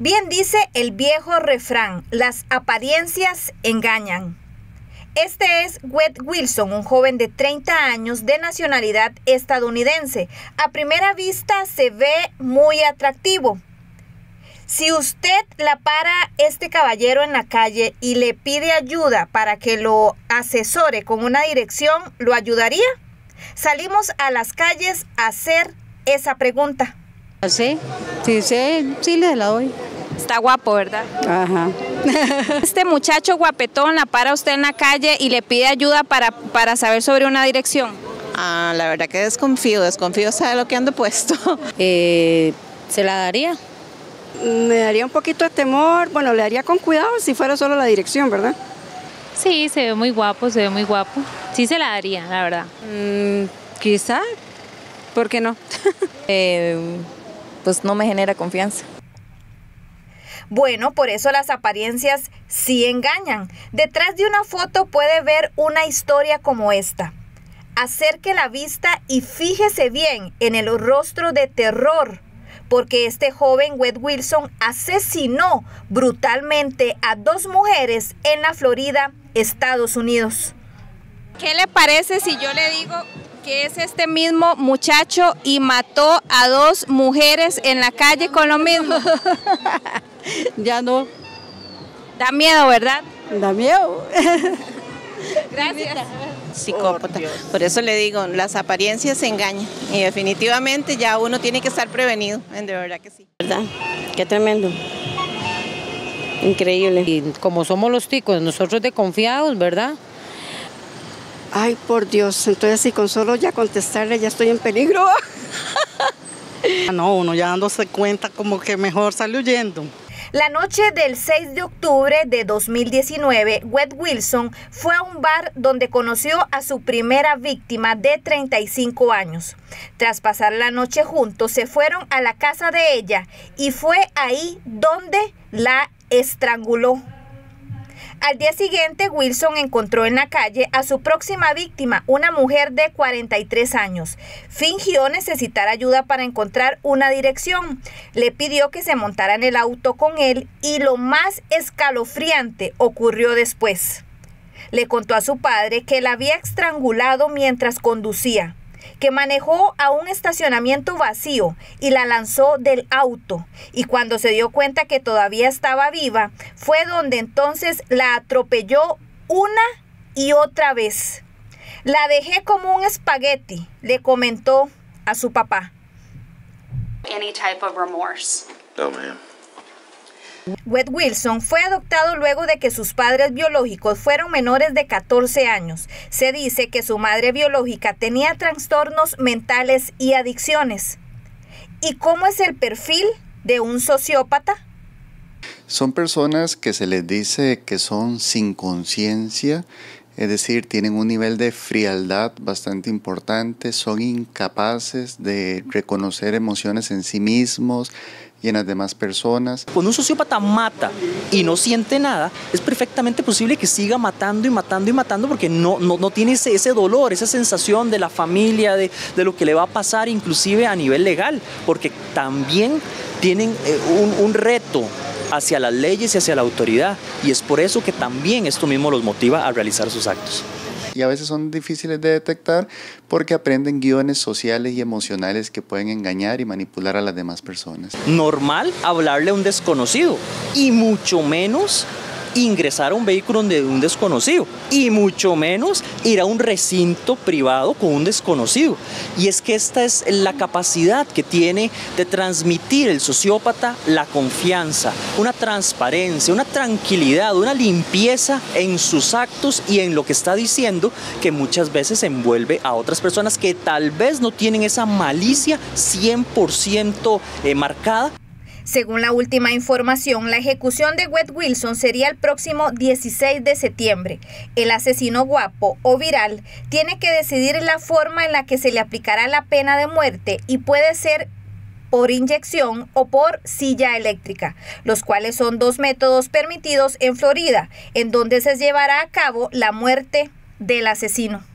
Bien dice el viejo refrán, las apariencias engañan. Este es Wade Wilson, un joven de 30 años de nacionalidad estadounidense. A primera vista se ve muy atractivo. Si usted la para este caballero en la calle y le pide ayuda para que lo asesore con una dirección, ¿lo ayudaría? Salimos a las calles a hacer esa pregunta. Sí, le la doy. Está guapo, ¿verdad? Ajá. Este muchacho guapetón la para usted en la calle y le pide ayuda para saber sobre una dirección. La verdad que desconfío sabe lo que ando puesto. ¿Se la daría? Me daría un poquito de temor, bueno, le daría con cuidado si fuera solo la dirección, ¿verdad? Sí, se ve muy guapo, Sí se la daría, la verdad. Quizá, ¿por qué no? Pues no me genera confianza. Bueno, por eso las apariencias sí engañan. Detrás de una foto puede ver una historia como esta. Acerque la vista y fíjese bien en el rostro de terror, porque este joven Wade Wilson asesinó brutalmente a 2 mujeres en la Florida, Estados Unidos. ¿Qué le parece si yo le digo que es este mismo muchacho y mató a 2 mujeres en la calle con lo mismo? Ya no. Da miedo, ¿verdad? Da miedo. Gracias. Psicópata. Por eso le digo, las apariencias se engañan y definitivamente ya uno tiene que estar prevenido, de verdad que sí. ¿Verdad? Qué tremendo. Increíble. Y como somos los ticos, nosotros de confiados, ¿verdad? Ay, por Dios, entonces si con solo ya contestarle ya estoy en peligro. No, uno ya dándose cuenta como que mejor sale huyendo. La noche del 6 de octubre de 2019, Wade Wilson fue a un bar donde conoció a su primera víctima de 35 años. Tras pasar la noche juntos, se fueron a la casa de ella y fue ahí donde la estranguló. Al día siguiente, Wilson encontró en la calle a su próxima víctima, una mujer de 43 años. Fingió necesitar ayuda para encontrar una dirección. Le pidió que se montara en el auto con él y lo más escalofriante ocurrió después. Le contó a su padre que la había estrangulado mientras conducía, que manejó a un estacionamiento vacío y la lanzó del auto, y cuando se dio cuenta que todavía estaba viva, fue donde entonces la atropelló una y otra vez. La dejé como un espagueti, le comentó a su papá. Any type of remorse. No, ma'am. Wade Wilson fue adoptado luego de que sus padres biológicos fueron menores de 14 años. Se dice que su madre biológica tenía trastornos mentales y adicciones. ¿Y cómo es el perfil de un sociópata? Son personas que se les dice que son sin conciencia, es decir, tienen un nivel de frialdad bastante importante, son incapaces de reconocer emociones en sí mismos y en las demás personas. Cuando un sociópata mata y no siente nada, es perfectamente posible que siga matando y matando y matando porque no tiene ese dolor, esa sensación de la familia, de lo que le va a pasar inclusive a nivel legal, porque también tienen un reto hacia las leyes y hacia la autoridad, y es por eso que también esto mismo los motiva a realizar sus actos. Y a veces son difíciles de detectar porque aprenden guiones sociales y emocionales que pueden engañar y manipular a las demás personas. Normal hablarle a un desconocido y mucho menos ingresar a un vehículo de un desconocido y mucho menos ir a un recinto privado con un desconocido. Y es que esta es la capacidad que tiene de transmitir el sociópata la confianza, una transparencia, una tranquilidad, una limpieza en sus actos y en lo que está diciendo, que muchas veces envuelve a otras personas que tal vez no tienen esa malicia 100% marcada. Según la última información, la ejecución de Wade Wilson sería el próximo 16 de septiembre. El asesino guapo o viral tiene que decidir la forma en la que se le aplicará la pena de muerte y puede ser por inyección o por silla eléctrica, los cuales son 2 métodos permitidos en Florida, en donde se llevará a cabo la muerte del asesino.